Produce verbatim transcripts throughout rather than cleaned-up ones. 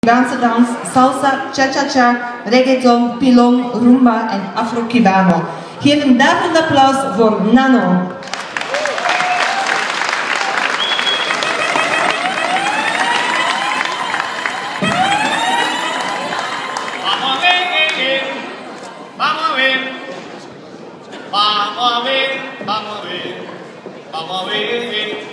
trance dance, salsa, cha-cha-cha, reggaeton, pilon, rumba en afro-cubano. Geef een daverend applaus voor Nano. Vamos a ver, vamos a ver, vamos a ver, vamos a ver, vamos a ver.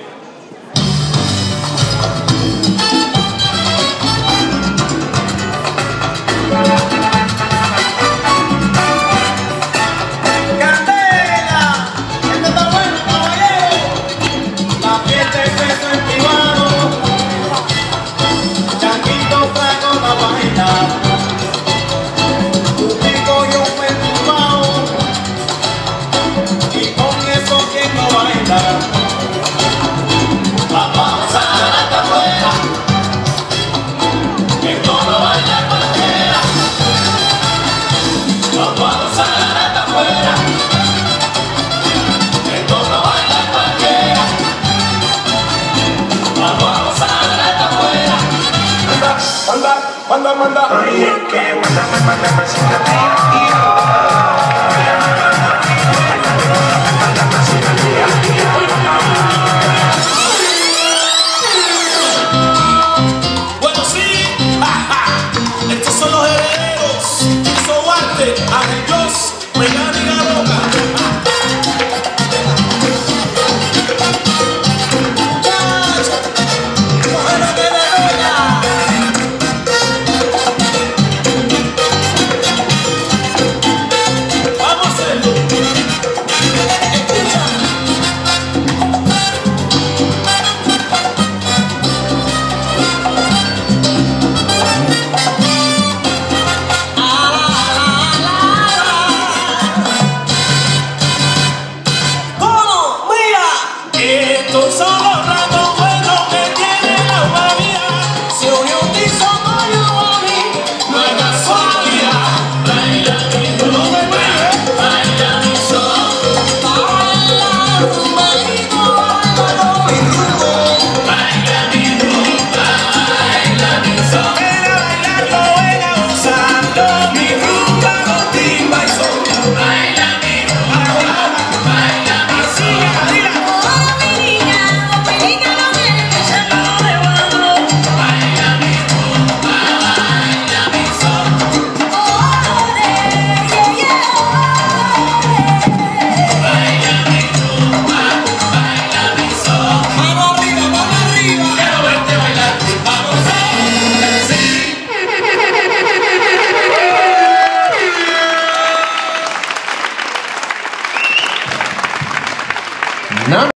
Manda, manda, ay, es que manda, manda, manda, manda, bueno, sí, estos son los herederos, Tirso Arte, Ángel Dios, Megani y la Boca. Estos son los ratos buenos que tiene la humanidad. Se unió un Tirso con Giovanni, no es casualidad. Baila mi rumba, baila mi son. Baila rumba y no baila mi rumbo. Baila mi rumba, baila mi son. Ven a bailarlo, ven a gozarlo, mi rumba con timba y son. Baila mi rumba, baila mi son. No.